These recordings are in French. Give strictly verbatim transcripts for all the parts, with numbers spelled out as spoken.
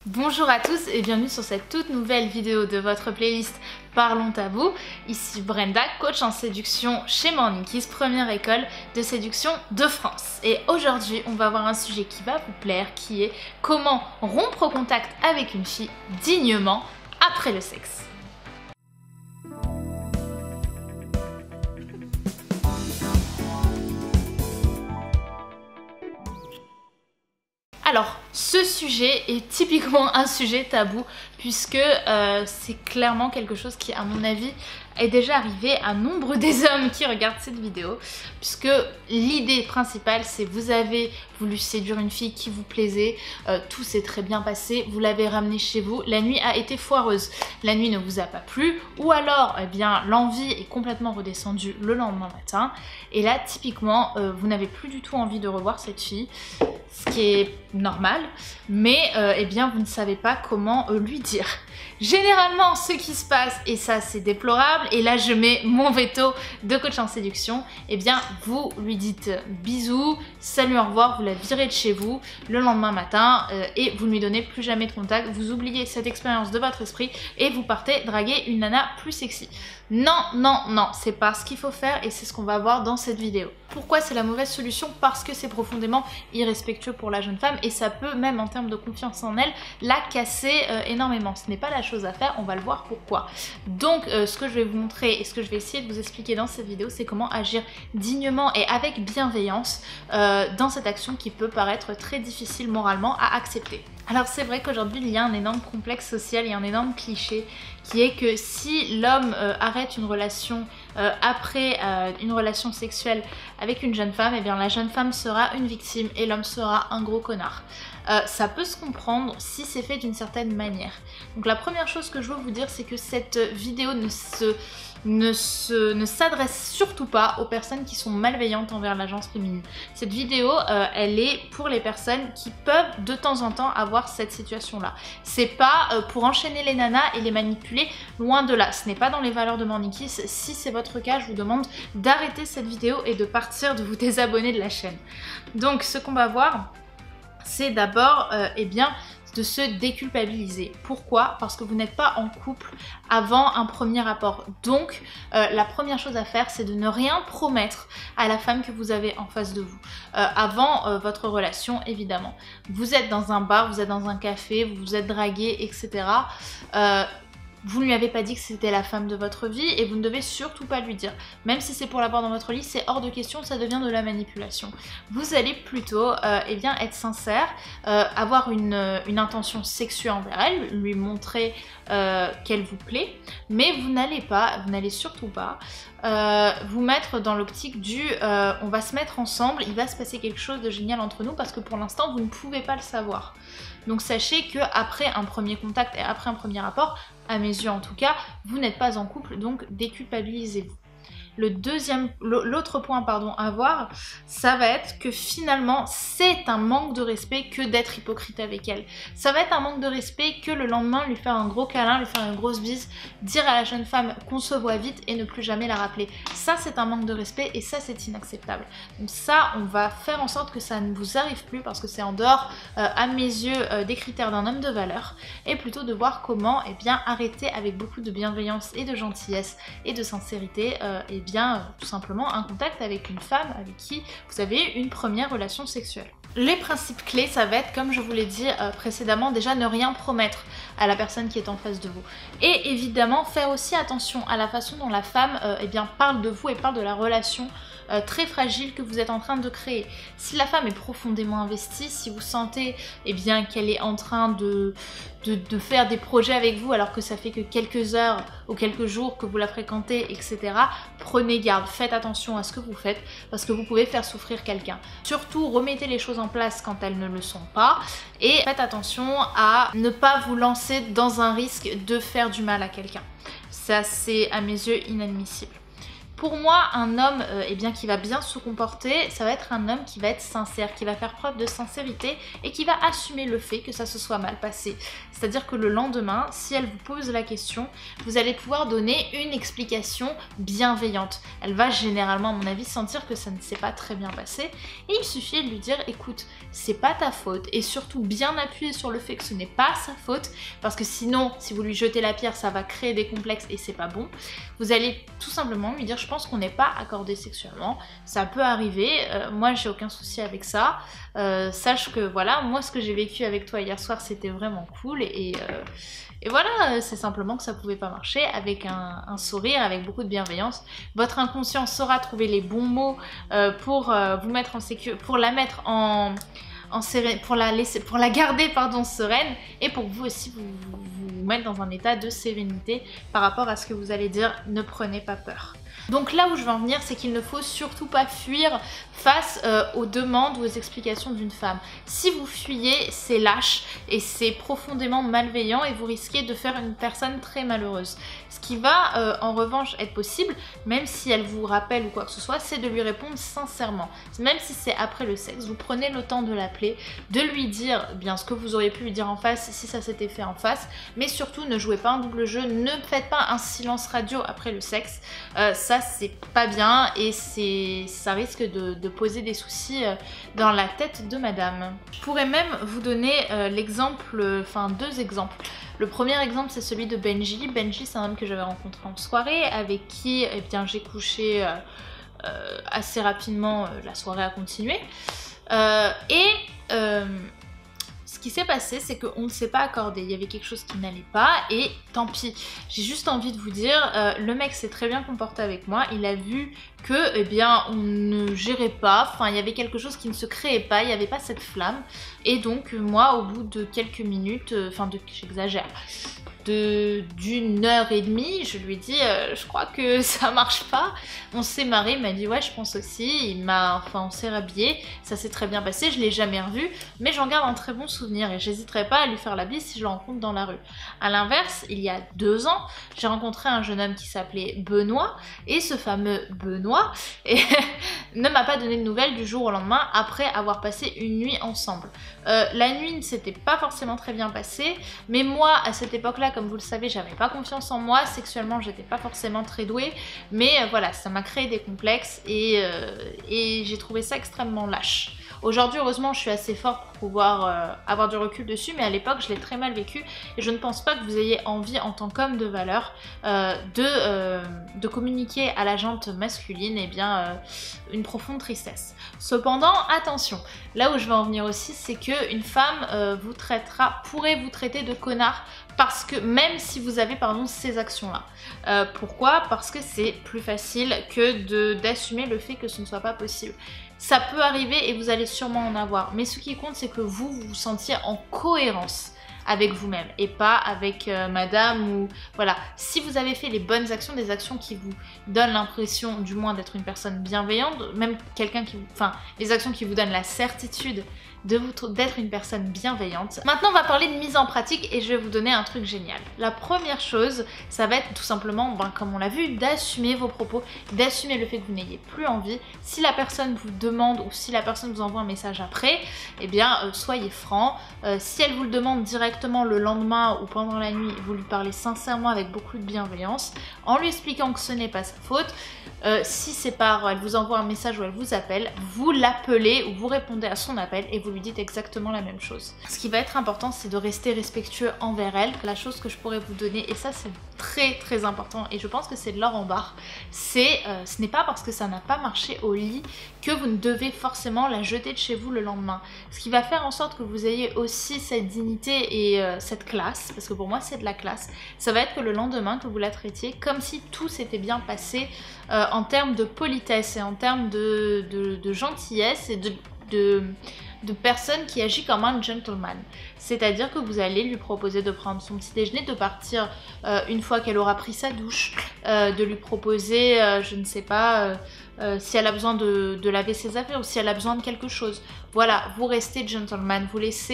Bonjour à tous et bienvenue sur cette toute nouvelle vidéo de votre playlist Parlons Tabou. Ici Brenda, coach en séduction chez Morning Kiss, première école de séduction de France. Et aujourd'hui, on va voir un sujet qui va vous plaire, qui est comment rompre contact avec une fille dignement après le sexe. Alors, ce sujet est typiquement un sujet tabou puisque euh, c'est clairement quelque chose qui, à mon avis, est déjà arrivé à nombre des hommes qui regardent cette vidéo, puisque l'idée principale c'est vous avez voulu séduire une fille qui vous plaisait, euh, tout s'est très bien passé, vous l'avez ramenée chez vous, la nuit a été foireuse, la nuit ne vous a pas plu, ou alors eh bien l'envie est complètement redescendue le lendemain matin, et là typiquement euh, vous n'avez plus du tout envie de revoir cette fille, ce qui est normal, mais euh, eh bien vous ne savez pas comment euh, lui dire. Généralement, ce qui se passe, et ça c'est déplorable, et là je mets mon veto de coach en séduction, eh bien vous lui dites bisous, salut, au revoir, vous la virez de chez vous le lendemain matin euh, et vous ne lui donnez plus jamais de contact, vous oubliez cette expérience de votre esprit et vous partez draguer une nana plus sexy. Non, non, non, c'est pas ce qu'il faut faire et c'est ce qu'on va voir dans cette vidéo. Pourquoi c'est la mauvaise solution? Parce que c'est profondément irrespectueux pour la jeune femme et ça peut même en termes de confiance en elle la casser euh, énormément. Ce n'est pas la chose à faire, on va le voir pourquoi. Donc euh, ce que je vais vous montrer et ce que je vais essayer de vous expliquer dans cette vidéo, c'est comment agir dignement et avec bienveillance euh, dans cette action qui peut paraître très difficile moralement à accepter. Alors c'est vrai qu'aujourd'hui il y a un énorme complexe social et un énorme cliché qui est que si l'homme euh, arrête une relation euh, après euh, une relation sexuelle avec une jeune femme, et eh bien la jeune femme sera une victime et l'homme sera un gros connard. Euh, ça peut se comprendre si c'est fait d'une certaine manière. Donc la première chose que je veux vous dire, c'est que cette vidéo ne se... ne se, ne s'adresse surtout pas aux personnes qui sont malveillantes envers l'agence féminine. Cette vidéo, euh, elle est pour les personnes qui peuvent de temps en temps avoir cette situation-là. C'est pas euh, pour enchaîner les nanas et les manipuler, loin de là. Ce n'est pas dans les valeurs de Morning Kiss. Si c'est votre cas, je vous demande d'arrêter cette vidéo et de partir, de vous désabonner de la chaîne. Donc ce qu'on va voir, c'est d'abord, euh, eh bien, de se déculpabiliser. Pourquoi? Parce que vous n'êtes pas en couple avant un premier rapport. Donc, euh, la première chose à faire, c'est de ne rien promettre à la femme que vous avez en face de vous. Euh, avant euh, votre relation, évidemment. Vous êtes dans un bar, vous êtes dans un café, vous vous êtes dragué, et cetera. Euh, Vous ne lui avez pas dit que c'était la femme de votre vie et vous ne devez surtout pas lui dire. Même si c'est pour l'avoir dans votre lit, c'est hors de question, ça devient de la manipulation. Vous allez plutôt euh, eh bien, être sincère, euh, avoir une, une intention sexuelle envers elle, lui montrer euh, qu'elle vous plaît, mais vous n'allez pas, vous n'allez surtout pas euh, vous mettre dans l'optique du euh, on va se mettre ensemble, il va se passer quelque chose de génial entre nous parce que pour l'instant vous ne pouvez pas le savoir. Donc sachez que après un premier contact et après un premier rapport, à mes yeux en tout cas, vous n'êtes pas en couple, donc déculpabilisez-vous. Le deuxième, l'autre point pardon à voir, ça va être que finalement c'est un manque de respect que d'être hypocrite avec elle. Ça va être un manque de respect que le lendemain lui faire un gros câlin, lui faire une grosse bise, dire à la jeune femme qu'on se voit vite et ne plus jamais la rappeler. Ça c'est un manque de respect et ça c'est inacceptable. Donc ça on va faire en sorte que ça ne vous arrive plus parce que c'est en dehors euh, à mes yeux euh, des critères d'un homme de valeur et plutôt de voir comment eh bien, arrêter avec beaucoup de bienveillance et de gentillesse et de sincérité euh, et bien euh, tout simplement un contact avec une femme avec qui vous avez une première relation sexuelle. Les principes clés, ça va être, comme je vous l'ai dit euh, précédemment, déjà ne rien promettre à la personne qui est en face de vous. Et évidemment, faire aussi attention à la façon dont la femme euh, eh bien, parle de vous et parle de la relation euh, très fragile que vous êtes en train de créer. Si la femme est profondément investie, si vous sentez eh bien, qu'elle est en train de, de, de faire des projets avec vous alors que ça fait que quelques heures ou quelques jours que vous la fréquentez, et cetera, prenez garde, faites attention à ce que vous faites parce que vous pouvez faire souffrir quelqu'un. Surtout, remettez les choses en place quand elles ne le sont pas et faites attention à ne pas vous lancer dans un risque de faire du mal à quelqu'un. Ça c'est à mes yeux inadmissible. Pour moi, un homme euh, eh bien, qui va bien se comporter, ça va être un homme qui va être sincère, qui va faire preuve de sincérité et qui va assumer le fait que ça se soit mal passé. C'est-à-dire que le lendemain, si elle vous pose la question, vous allez pouvoir donner une explication bienveillante. Elle va généralement, à mon avis, sentir que ça ne s'est pas très bien passé et il suffit de lui dire écoute, c'est pas ta faute, et surtout bien appuyer sur le fait que ce n'est pas sa faute, parce que sinon, si vous lui jetez la pierre, ça va créer des complexes et c'est pas bon. Vous allez tout simplement lui dire je pense qu'on n'est pas accordé sexuellement, ça peut arriver, euh, moi j'ai aucun souci avec ça, euh, sache que voilà, moi ce que j'ai vécu avec toi hier soir c'était vraiment cool et, euh, et voilà, c'est simplement que ça pouvait pas marcher, avec un, un sourire, avec beaucoup de bienveillance. Votre inconscient saura trouver les bons mots euh, pour euh, vous mettre en sécurité, pour la mettre en... En séré... pour, la laisser... pour la garder pardon, sereine, et pour vous aussi vous, vous, vous mettre dans un état de sérénité par rapport à ce que vous allez dire. Ne prenez pas peur. Donc là où je veux en venir, c'est qu'il ne faut surtout pas fuir face euh, aux demandes ou aux explications d'une femme. Si vous fuyez, c'est lâche et c'est profondément malveillant et vous risquez de faire une personne très malheureuse. Ce qui va euh, en revanche être possible, même si elle vous rappelle ou quoi que ce soit, c'est de lui répondre sincèrement. Même si c'est après le sexe, vous prenez le temps de l'appeler, de lui dire bien ce que vous auriez pu lui dire en face si ça s'était fait en face, mais surtout ne jouez pas un double jeu, ne faites pas un silence radio après le sexe. Euh, ça c'est pas bien et c'est ça risque de, de poser des soucis euh, dans la tête de madame. Je pourrais même vous donner euh, l'exemple, enfin deux exemples. Le premier exemple c'est celui de Benji. Benji c'est un homme que j'avais rencontré en soirée, avec qui eh bien j'ai couché euh, euh, assez rapidement, euh, la soirée a continué. Euh, et euh, ce qui s'est passé, c'est qu'on ne s'est pas accordé. Il y avait quelque chose qui n'allait pas et tant pis. J'ai juste envie de vous dire, euh, le mec s'est très bien comporté avec moi. Il a vu que, eh bien, on ne gérait pas. Enfin, il y avait quelque chose qui ne se créait pas. Il n'y avait pas cette flamme. Et donc, moi, au bout de quelques minutes, euh, enfin, de, j'exagère, d'une heure et demie, je lui ai dit euh, je crois que ça marche pas. On s'est marré, il m'a dit ouais je pense aussi, il m'a, enfin on s'est rhabillé, ça s'est très bien passé, je l'ai jamais revu, mais j'en garde un très bon souvenir et j'hésiterai pas à lui faire la bise si je le rencontre dans la rue. A l'inverse, il y a deux ans, j'ai rencontré un jeune homme qui s'appelait Benoît et ce fameux Benoît et ne m'a pas donné de nouvelles du jour au lendemain après avoir passé une nuit ensemble. Euh, la nuit ne s'était pas forcément très bien passée, mais moi à cette époque-là, comme vous le savez, j'avais pas confiance en moi, sexuellement j'étais pas forcément très douée, mais euh, voilà, ça m'a créé des complexes et, euh, et j'ai trouvé ça extrêmement lâche. Aujourd'hui, heureusement, je suis assez forte pour pouvoir euh, avoir du recul dessus, mais à l'époque, je l'ai très mal vécu et je ne pense pas que vous ayez envie, en tant qu'homme de valeur, euh, de, euh, de communiquer à la jante masculine eh bien, euh, une profonde tristesse. Cependant, attention, là où je veux en venir aussi, c'est qu'une femme euh, vous traitera, pourrait vous traiter de connard, parce que même si vous avez pardon ces actions-là. Euh, pourquoi? Parce que c'est plus facile que d'assumer le fait que ce ne soit pas possible. Ça peut arriver et vous allez sûrement en avoir, mais ce qui compte c'est que vous, vous vous sentiez en cohérence avec vous-même et pas avec euh, madame ou voilà. Si vous avez fait les bonnes actions, des actions qui vous donnent l'impression du moins d'être une personne bienveillante, même quelqu'un qui vous... enfin, les actions qui vous donnent la certitude de vous d'être une personne bienveillante. Maintenant on va parler de mise en pratique et je vais vous donner un truc génial. La première chose, ça va être tout simplement, ben, comme on l'a vu, d'assumer vos propos, d'assumer le fait que vous n'ayez plus envie. Si la personne vous demande ou si la personne vous envoie un message après, eh bien euh, soyez franc. Euh, si elle vous le demande directement le lendemain ou pendant la nuit, vous lui parlez sincèrement avec beaucoup de bienveillance, en lui expliquant que ce n'est pas sa faute. Euh, si c'est par, elle vous envoie un message ou elle vous appelle, vous l'appelez ou vous répondez à son appel et vous lui dites exactement la même chose. Ce qui va être important, c'est de rester respectueux envers elle. La chose que je pourrais vous donner, et ça c'est très très important et je pense que c'est de l'or en barre, c'est euh, ce n'est pas parce que ça n'a pas marché au lit que vous ne devez forcément la jeter de chez vous le lendemain. Ce qui va faire en sorte que vous ayez aussi cette dignité et euh, cette classe, parce que pour moi c'est de la classe, ça va être que le lendemain que vous la traitiez comme si tout s'était bien passé euh, en termes de politesse et en termes de, de, de gentillesse et de, de de personne qui agit comme un gentleman. C'est-à-dire que vous allez lui proposer de prendre son petit déjeuner, de partir euh, une fois qu'elle aura pris sa douche, euh, de lui proposer, euh, je ne sais pas, euh, euh, si elle a besoin de, de laver ses affaires ou si elle a besoin de quelque chose. Voilà, vous restez gentleman, vous laissez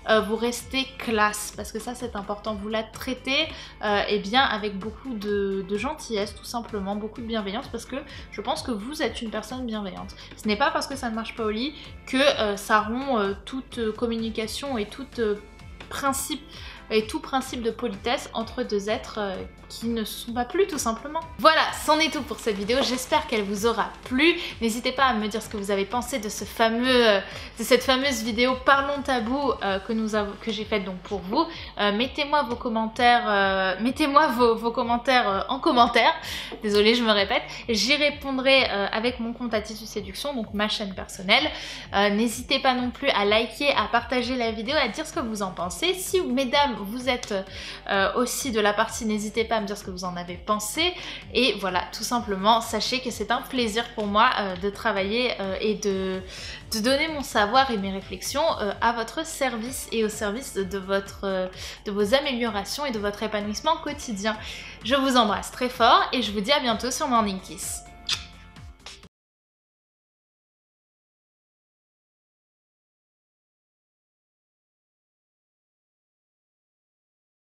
euh, vous restez classe, parce que ça c'est important, vous la traitez euh, eh bien, avec beaucoup de, de gentillesse tout simplement, beaucoup de bienveillance, parce que je pense que vous êtes une personne bienveillante. Ce n'est pas parce que ça ne marche pas au lit que euh, ça rompt euh, toute euh, communication et tout euh, principe et tout principe de politesse entre deux êtres euh, qui ne sont pas plus tout simplement. Voilà, c'en est tout pour cette vidéo, j'espère qu'elle vous aura plu. N'hésitez pas à me dire ce que vous avez pensé de ce fameux, euh, de cette fameuse vidéo Parlons Tabou euh, que nous avons, que j'ai faite donc pour vous. Euh, mettez-moi vos commentaires, euh, mettez-moi vos, vos commentaires euh, en commentaire. Désolée, je me répète. J'y répondrai euh, avec mon compte Attitude Séduction, donc ma chaîne personnelle. Euh, N'hésitez pas non plus à liker, à partager la vidéo, à dire ce que vous en pensez. Si mesdames vous êtes euh, aussi de la partie, n'hésitez pas à me dire ce que vous en avez pensé. Et voilà, tout simplement, sachez que c'est un plaisir pour moi euh, de travailler euh, et de, de donner mon savoir et mes réflexions euh, à votre service et au service de, de, votre, euh, de vos améliorations et de votre épanouissement quotidien. Je vous embrasse très fort et je vous dis à bientôt sur Morning Kiss.